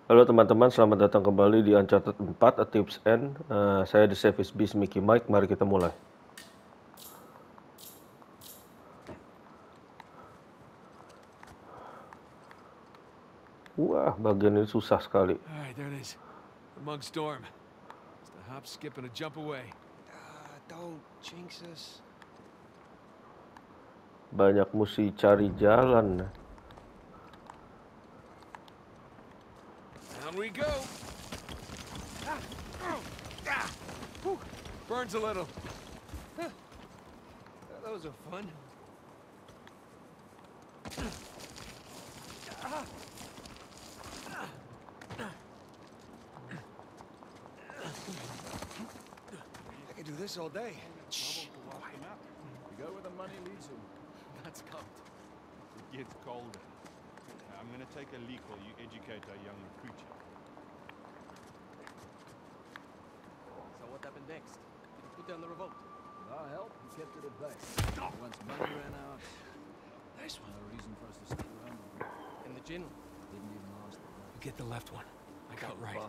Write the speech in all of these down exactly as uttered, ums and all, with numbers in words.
Halo teman-teman, selamat datang kembali di Uncharted empat, A Tips End. Uh, saya The Savage Beast Mickey Mike, mari kita mulai. Wah, bagian ini susah sekali. Alright, there it is. The mug storm. Just a hop, skip, and a jump away. Uh, don't jinx us. Banyak mesti cari jalan. Down we go. Ah, oh, ah, whew, burns a little. Huh. Those are fun. Ah. I could do this all day. Shh. You go where the money leads you. That's cold. It gets colder. I'm gonna take a leak while you educate our young recruit. So what happened next? Did you put down the revolt? With our help, we kept it at bay. Once money ran out, Nice one. no reason for us to stick around. And the gin? Didn't even last. You get the left one. I got right.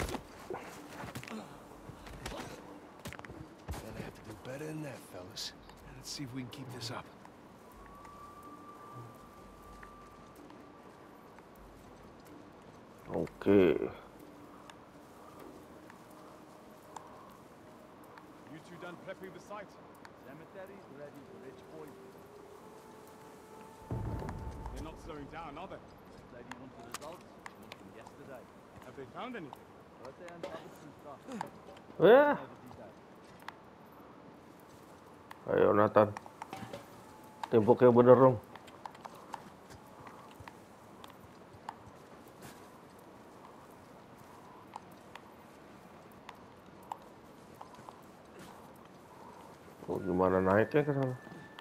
Gonna have to do better than that, fellas. Let's see if we can keep this up. Oke. You two done prepping the site? Cemetery's ready for rich boys. They're not slowing down, are they? Lady wants the results. She wants them yesterday. Have they found anything? Birthday and Robertson stuff. Wah, Over details. ayo Nathan. Temboknya bener dong. Oh, gimana naiknya ke sana?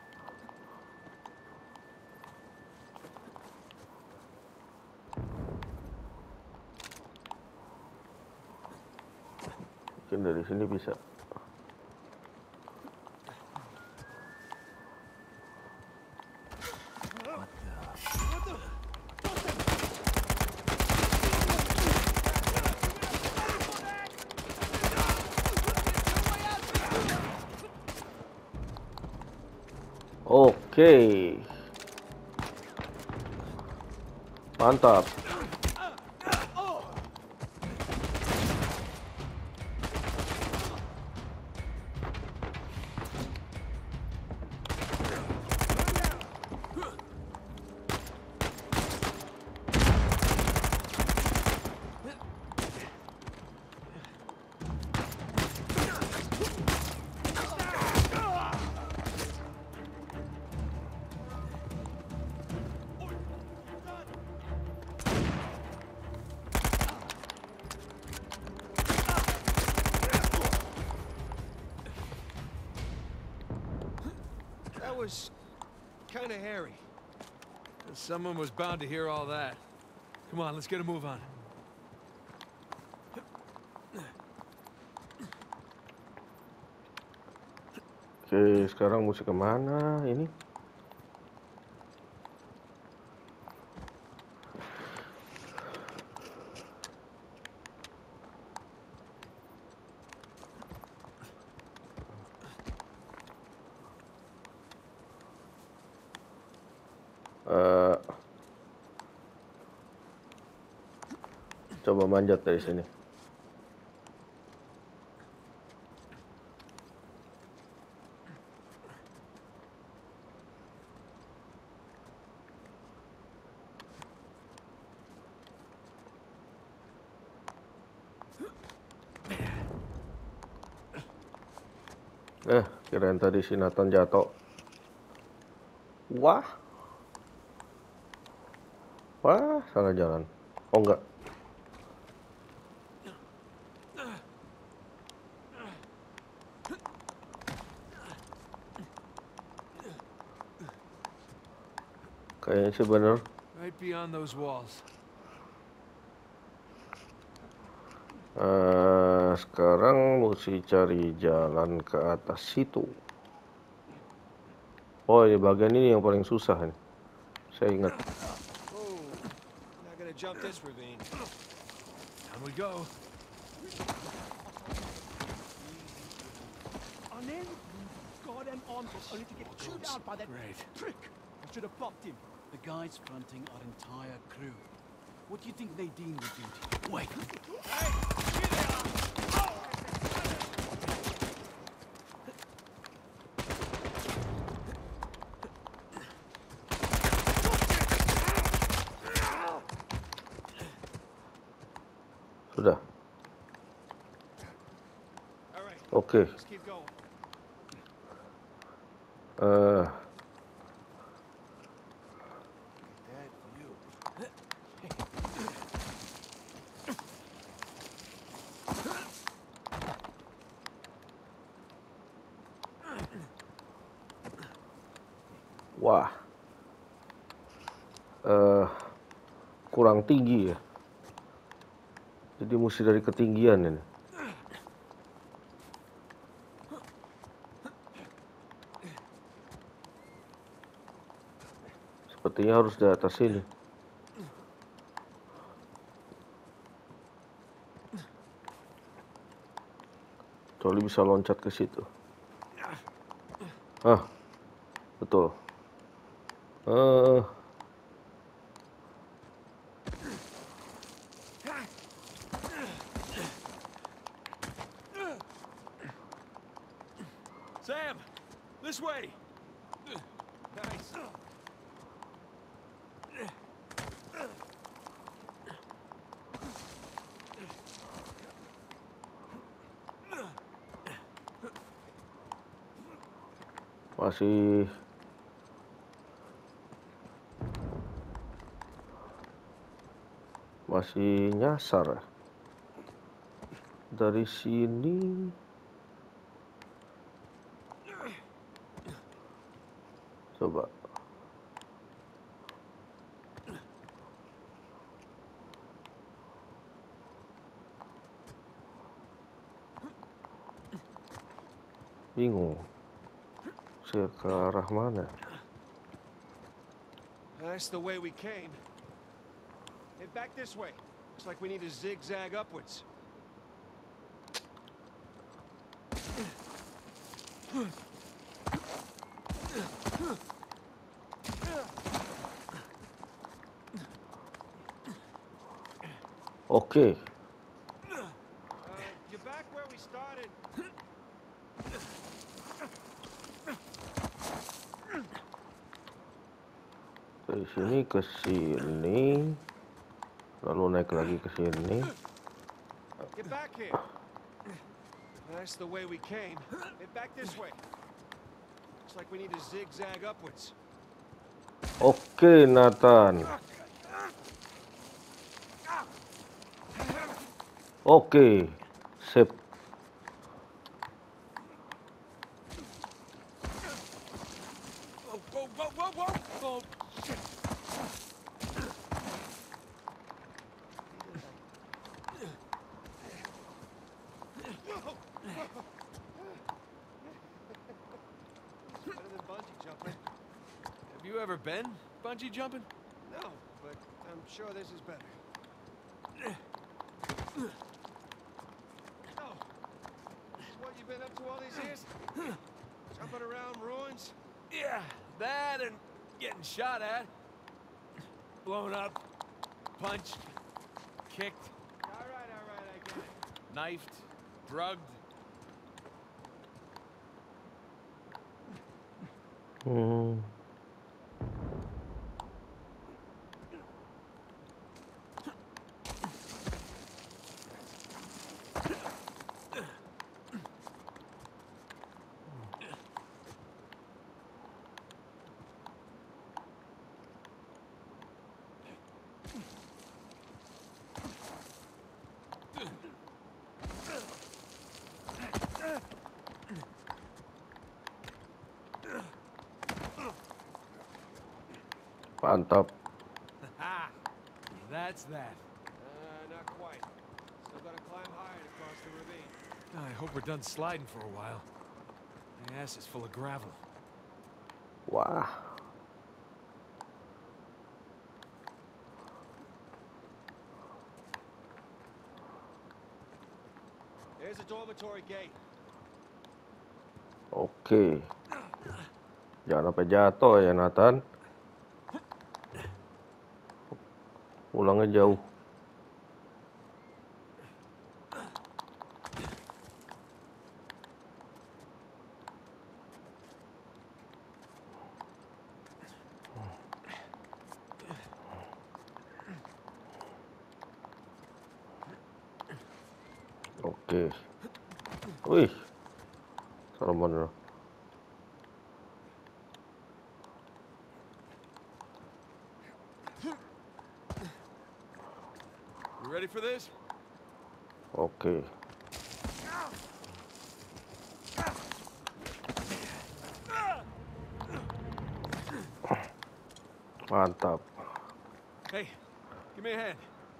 Mungkin dari sini bisa. Oke. Mantap. That was kind of hairy. Someone was bound to hear all that. Come on, let's get a move on. Oke, sekarang mesti kemana ini? Uh, coba manjat dari sini. Eh, kirain tadi si Nathan jatuh. Wah. Wah, salah jalan. Oh enggak. Kayaknya sih bener. Right beyond those walls. Uh, sekarang mesti cari jalan ke atas situ. Oh, ini bagian ini yang paling susah nih. Saya ingat. Oh, not gonna jump this ravine. Down we go. And then, goddamn arms only to get chewed out by that Great. prick. I should have popped him. The guys fronting our entire crew. What do you think Nadine would do to you? Wait. Sudah. Oke. Let's keep going. Eh, That view. wah. Eh, kurang tinggi ya. Jadi mesti dari ketinggian ini. Sepertinya harus di atas sini. Kecuali bisa loncat ke situ. Ah, betul. Eh, Sam, this way. Nice. masih masih nyasar ya. Dari sini coba. Bingung. Saya ke arah mana? That's the way we came. Head back this way. Looks like we need to zigzag upwards. Oke. Uh, you're back where we started. Dari sini ke sini. Lalu naik lagi ke sini. Get back here. That's the way we came. Head back this way. Looks like we need to zigzag upwards. Oke, Nathan. Oke, sip. Whoa, whoa, whoa, whoa, whoa! Oh, shit. Better than bungee jumping. Have you ever been bungee jumping? No, but I'm sure this is better. Oh, this is what you've been up to all these years? Jumping around ruins? Yeah, that and getting shot at, blown up, punched, kicked, All right, all right, I get it. knifed, drugged. Hmm. Mantap. Ha! That's that. Uh, not quite. Still gotta climb higher to cross the ravine. I hope we're done sliding for a while. My ass is full of gravel. Wah. There's a dormitory gate. Oke. Jangan sampai jatuh ya, Nathan. Pulangnya jauh. Oke. Wih. Salomon. You ready for this? Oke. Mantap. Hey, give me a hand.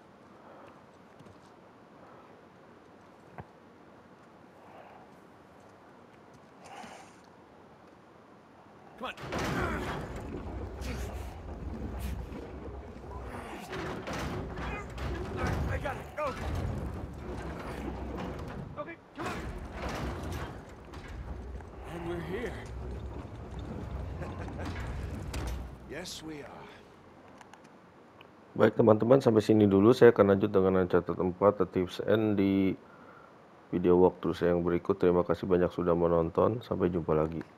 Come on. I got it. Go. Okay, come on. And we're here. Yes, we are. Baik teman-teman, sampai sini dulu. Saya akan lanjut dengan Uncharted empat Tips N di video walkthrough saya yang berikut. Terima kasih banyak sudah menonton. Sampai jumpa lagi.